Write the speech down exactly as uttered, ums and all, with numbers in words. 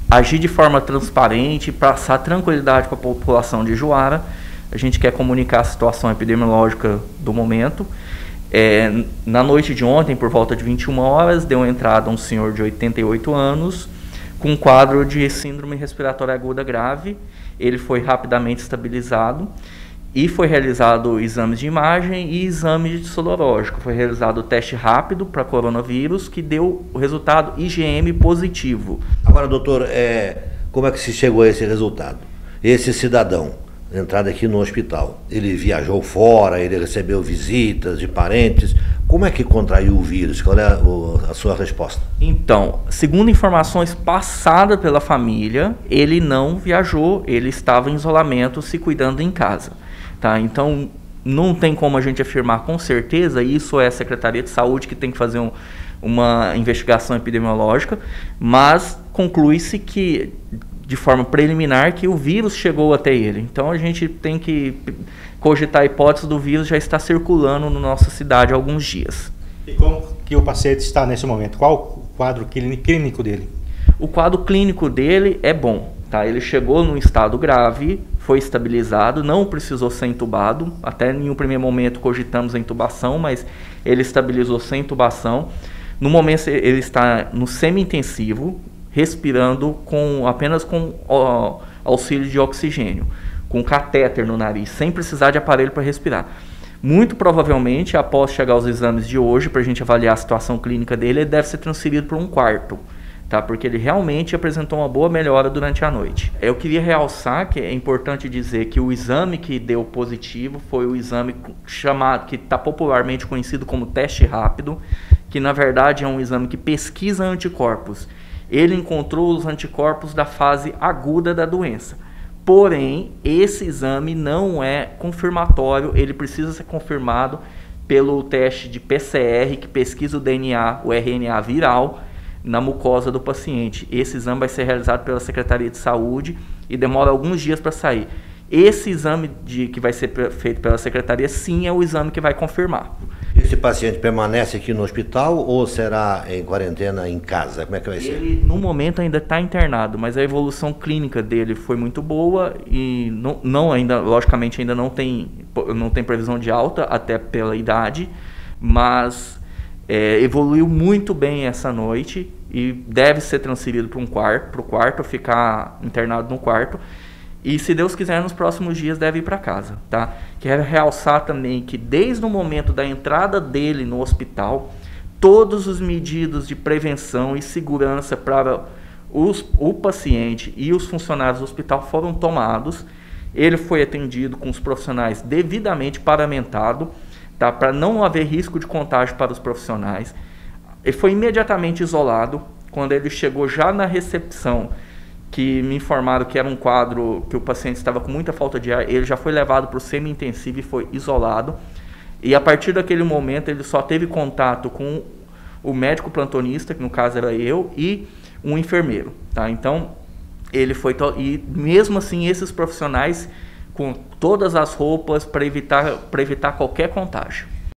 agir de forma transparente, passar tranquilidade para a população de Juara. A gente quer comunicar a situação epidemiológica do momento. É, na noite de ontem, por volta de vinte e uma horas, deu entrada um senhor de oitenta e oito anos com um quadro de síndrome respiratória aguda grave. Ele foi rapidamente estabilizado e foi realizado exames de imagem e exame de sorológico. Foi realizado o teste rápido para coronavírus, que deu o resultado I G M positivo. Agora, doutor, é, como é que se chegou a esse resultado? Esse cidadão, entrada aqui no hospital, ele viajou fora, ele recebeu visitas de parentes, como é que contraiu o vírus? Qual é a, a sua resposta? Então, segundo informações passadas pela família, ele não viajou, ele estava em isolamento, se cuidando em casa. Tá? Então, não tem como a gente afirmar com certeza, isso é a Secretaria de Saúde que tem que fazer um, uma investigação epidemiológica, mas conclui-se que, de forma preliminar, que o vírus chegou até ele. Então a gente tem que cogitar a hipótese do vírus já estar circulando na nossa cidade há alguns dias. E como que o paciente está nesse momento? Qual o quadro clínico dele? O quadro clínico dele é bom. Tá? Ele chegou num estado grave, foi estabilizado, não precisou ser intubado. Até em um primeiro momento cogitamos a intubação, mas ele estabilizou sem intubação. No momento ele está no semi-intensivo, respirando com, apenas com ó, auxílio de oxigênio, com catéter no nariz, sem precisar de aparelho para respirar. Muito provavelmente, após chegar os exames de hoje, para a gente avaliar a situação clínica dele, ele deve ser transferido para um quarto, tá? Porque ele realmente apresentou uma boa melhora durante a noite. Eu queria realçar que é importante dizer que o exame que deu positivo foi o exame chamado, que está popularmente conhecido como teste rápido, que na verdade é um exame que pesquisa anticorpos. Ele encontrou os anticorpos da fase aguda da doença. Porém, esse exame não é confirmatório, ele precisa ser confirmado pelo teste de P C R, que pesquisa o D N A, o R N A viral, na mucosa do paciente. Esse exame vai ser realizado pela Secretaria de Saúde e demora alguns dias para sair. Esse exame de, que vai ser feito pela Secretaria, sim, é o exame que vai confirmar. Esse paciente permanece aqui no hospital ou será em quarentena em casa? Como é que vai ser? Ele, no momento, ainda está internado, mas a evolução clínica dele foi muito boa e não, não ainda, logicamente, ainda não tem, não tem previsão de alta, até pela idade, mas é, evoluiu muito bem essa noite e deve ser transferido para um quarto, para o quarto, ficar internado no quarto. E, se Deus quiser, nos próximos dias deve ir para casa, tá? Quero realçar também que, desde o momento da entrada dele no hospital, todos os medidas de prevenção e segurança para os, o paciente e os funcionários do hospital foram tomados. Ele foi atendido com os profissionais devidamente paramentados, tá? Para não haver risco de contágio para os profissionais. Ele foi imediatamente isolado. Quando ele chegou já na recepção, que me informaram que era um quadro que o paciente estava com muita falta de ar, ele já foi levado para o semi-intensivo e foi isolado. E a partir daquele momento ele só teve contato com o médico plantonista, que no caso era eu, e um enfermeiro. Tá? Então, ele foi... To- e mesmo assim, esses profissionais com todas as roupas para evitar, para evitar qualquer contágio.